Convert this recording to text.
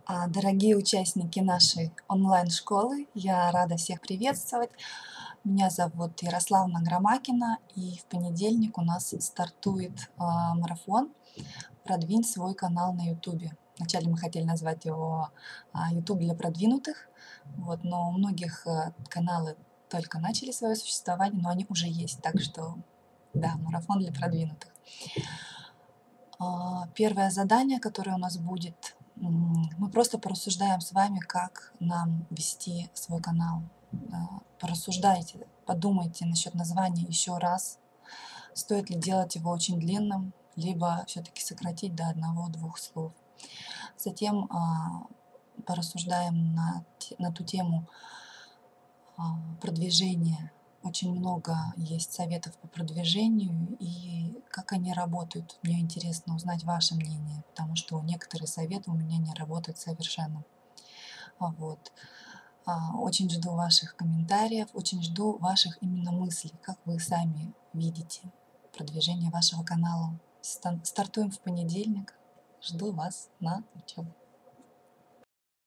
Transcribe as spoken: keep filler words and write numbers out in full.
А, Дорогие участники нашей онлайн-школы, я рада всех приветствовать. Меня зовут Ярославна Громакина, и в понедельник у нас стартует а, марафон «Продвинь свой канал на Ютубе». Вначале мы хотели назвать его а, «Ютуб для продвинутых», вот, но у многих а, каналы только начали свое существование, но они уже есть, так что да, марафон для продвинутых. А, Первое задание, которое у нас будет, м, мы просто порассуждаем с вами, как нам вести свой канал. А, Порассуждайте, подумайте насчет названия еще раз. Стоит ли делать его очень длинным, либо все-таки сократить до одного-двух слов. Затем а, порассуждаем на, те- на ту тему а, продвижения. Очень много есть советов по продвижению и как они работают. Мне интересно узнать ваше мнение, потому что некоторые советы у меня не работают совершенно. А, Вот. А, Очень жду ваших комментариев, очень жду ваших именно мыслей, как вы сами видите продвижение вашего канала. Стан- Стартуем в понедельник. Жду вас на учебу.